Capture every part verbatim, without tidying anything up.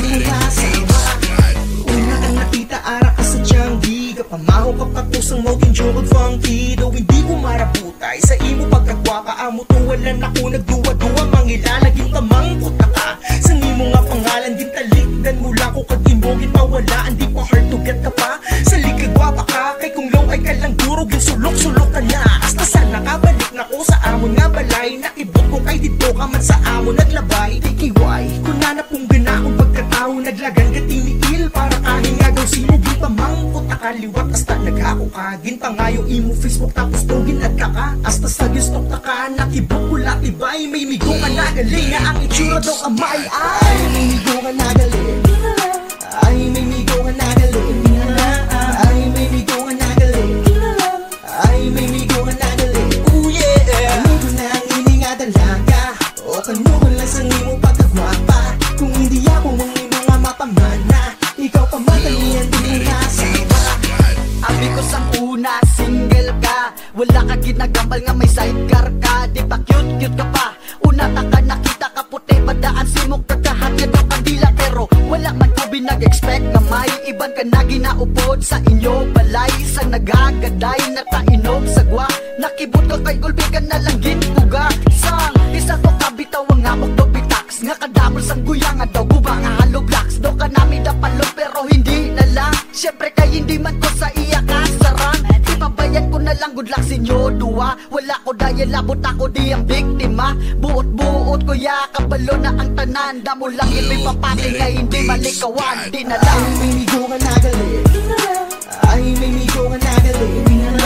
mo nasama. Una kang nakita, ara ka sa Tianggi, kapamaho ka patusang mo ginjugod funky. Daw hindi ko marabutay sa imo pagkagwapa, amo tuwalan ako nagduwa-duwa, mangilalagin tamang puta ka. Sa nimo nga pangalan, din talikdan mo lang ko kag-imogin pawalaan, di pa hard to get ka pa. Sa likagwapa ka, kay kung low ay kalang durog, yung sulok-sulok ka na. Hasta sana kabalik na ko sa amon nga balay, nakibot ko kay dito ka man sa amon naglabay. T K Y, kung nanapong gana kong pagkatao, naglagan ka tiniil para kahingagaw sinugin pa mang puta kaliwat. Hasta naghako ka, ginpangayo imo Facebook tapos tugin at kaka. Hasta sa gistok ta ka, nakibot ko latibay, may migo ka nagaling na ang itsura daw kamay. Ay, may migo ka nagaling, ay may migo ka nagaling, ay may migo ka nagaling, ay may migo ka nagaling. Ooh yeah, amigo na ang ini nga dalaga, o kanuhon lang sa imo pagkagwapa. Kung hindi ako mong imo nga mapamana, ikaw pa matalian din mo nasama. Abi ko sa una, single ka, wala ka ginagambal nga may sidecar ka. Di pa cute-cute ka pa, una ta ka nakita ka puti, padaan simok kagahat nga daw kandila. Pero wala man ko binag-expect nga may iban ka na ginaupod sa inyo balay. Sa nagagaday na tainog sagwa, nakibot ka kay gulbi ka na lang ginpuga. Sang isa ko kabitaw ang amok do bitax, nga kadamol sang guya nga daw guba nga haloblaks. Do ka nami dapalog pero hindi na lang, syempre kay hindi man ko sa iya kasarang. Ipabayan ko na lang good luck sinyo duwa, wala ko dahil labot ako di ang biktima. Buot-buot ko ya kabalo na ang tanan, damo lang yun may papati nga hindi malikawan. Di na lang ay may migo ka nagaling, ay may migo ka nagaling,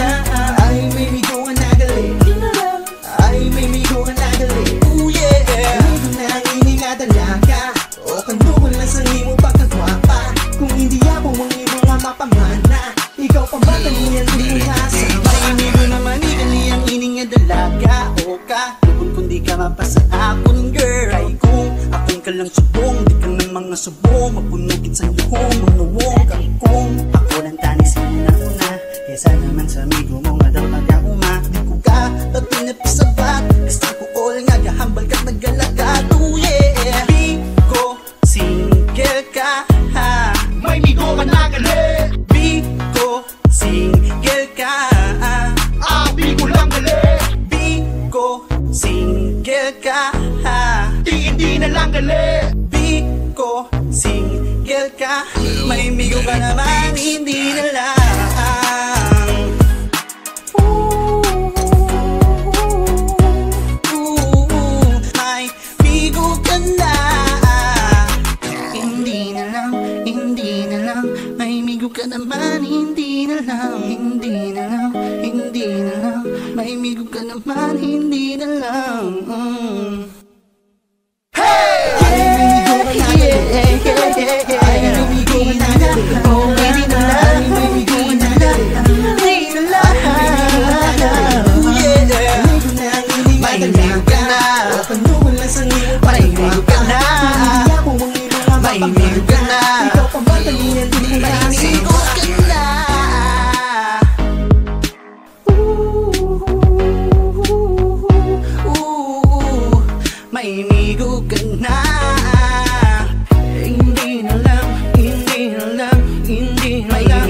ay may migo ka nagaling, ay may migo ka nagaling. Ooh yeah, amigo na ang ini nga dalaga, o kanuhon lang sa imo pagkagwapa. Kung hindi ako mong imo nga mapamana, ikaw pa ba taniyan din mo nasama. May amigo naman ikali ang ini nga dalaga, o ka lubon kundi ka mapasa akon girl. Ay kung akong ka lang subong, di ka ng mga subong, mapunugit sa luhong, manuwong kang kung ako lang tani sinuna. Kesa naman sa amigo mo nga daw nag-auma, di ko ka tatinapisabat, basta ko all nga gahambal ka't naggalagat. Oh yeah, di ko single ka ha, may migo ka nagali. Di ko single ka, abi ko lang gali. Di ko single ka ha, di hindi na lang gali. Di ko single ka, may migo ka naman hindi na lang. Ka naman, hindi na lang, hindi na lang, hindi na lang. May migo ka naman, hindi na lang. mm. Hey! Ay, may migo ka nagaling, ay, may migo ka nagaling, oh, hindi na lang, may migo ka nagaling, hindi na lang. Oh yeah, amigo na ang hindi nga dalaga, o kanuhon lang sa imo pagkagwapa. Kung hindi ako mong imo nga mapamana, ikaw pa ba taniyan din mo nasama. May migo ka na, hindi na lang, hindi na lang, hindi na lang.